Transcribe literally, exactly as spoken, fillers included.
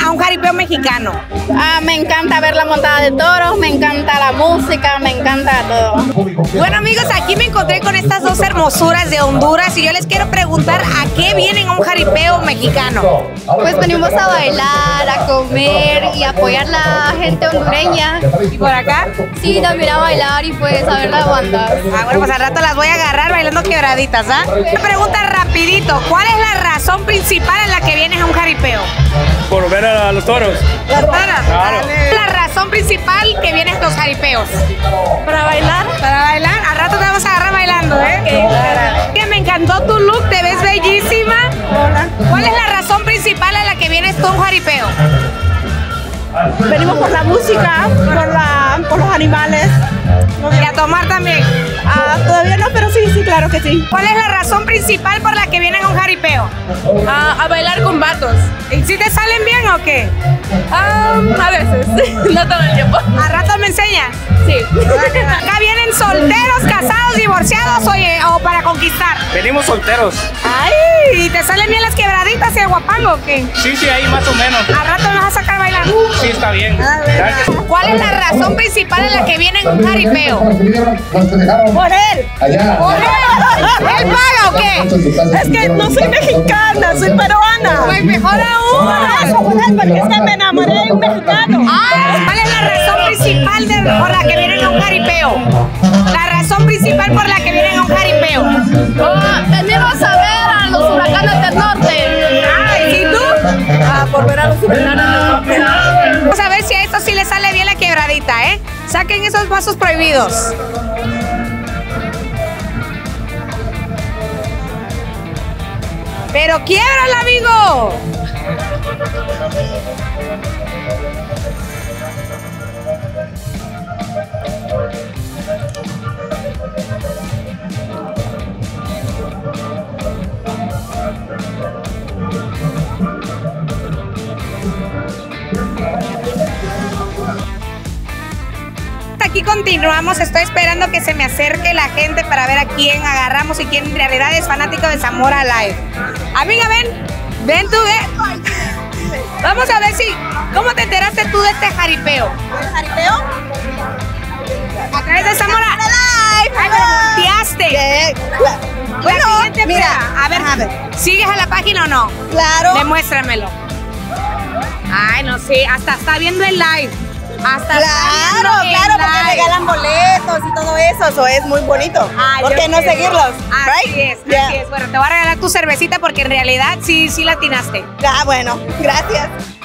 a un jaripeo mexicano? Ah, me encanta ver la montada de toros, me encanta la música, me encanta todo. Bueno amigos, aquí me encontré con estas dos hermosuras de Honduras y yo les quiero preguntar a qué vienen a un jaripeo mexicano. Pues venimos a bailar, a comer y a apoyar a la gente hondureña. ¿Y por acá? Sí, también a bailar y pues a ver las bandas. Ah, bueno, pues al rato las voy a agarrar bailando quebraditas, ¿ah? Una pregunta rapidito, ¿cuál es la razón principal en la que vienes a un jaripeo? Por ver a los toros. ¿Los toros? Claro. La razón principal que vienes a estos jaripeos. ¿Para bailar? Para bailar, al rato te vamos a agarrar bailando, ¿eh? Okay. Que me encantó tu look, te ves bellísima. Hola. ¿Cuál es la razón principal en la que vienes tú a un jaripeo? Venimos por la música, por, la, por los animales. Y a tomar también. Ah, todavía no, pero sí, sí, claro que sí. ¿Cuál es la razón principal por la que vienen a un jaripeo? Ah, a bailar con vatos. ¿Y si te salen bien o qué? Um, a veces, no todo el tiempo. ¿A rato me enseñas? Sí. ¿Acá vienen solteros, casados, divorciados oye, o para conquistar? Venimos solteros. Ay, ¿y te salen bien las quebraditas y el guapango o qué? Sí, sí, ahí más o menos. ¿A rato me vas a sacar bailando? Sí, está bien. Gracias. ¿Cuál es la razón principal en la que vienen a un jaripeo? Por él. ¿Por él? ¿Él paga o qué? Es que no soy mexicana, soy peruana. Pues mejor aún. Eso por él, porque es que me enamoré de un mexicano. Ah, ¿cuál es la razón principal de, por la que vienen a un jaripeo? La razón principal por la que vienen a un jaripeo. Oh, venimos a ver a los huracanes del norte. Ay, ¿y tú? Ah, por ver a los huracanes del norte. Vamos a ver si a esto sí le sale bien la quebradita, ¿eh? Saquen esos vasos prohibidos. ¡Pero quiébrala, amigo! Aquí continuamos, estoy esperando que se me acerque la gente para ver a quién agarramos y quién en realidad es fanático de Zamora Live. Amiga, ven, ven tú, ven. Vamos a ver si, ¿cómo te enteraste tú de este jaripeo? ¿El jaripeo? A través de Zamora Live. Ay, me volteaste. ¿Qué? Bueno, mira, a ver, a ver, ¿sigues a la página o no? claro. Demuéstramelo. Ay, no sé, hasta está viendo el live. Hasta Claro, claro, porque regalan boletos y todo eso, eso es muy bonito. Ah, ¿Por qué no quiero. seguirlos? Así Right? es, Yeah. así es. Bueno, te voy a regalar tu cervecita porque en realidad sí, sí la atinaste. Ah, bueno, gracias.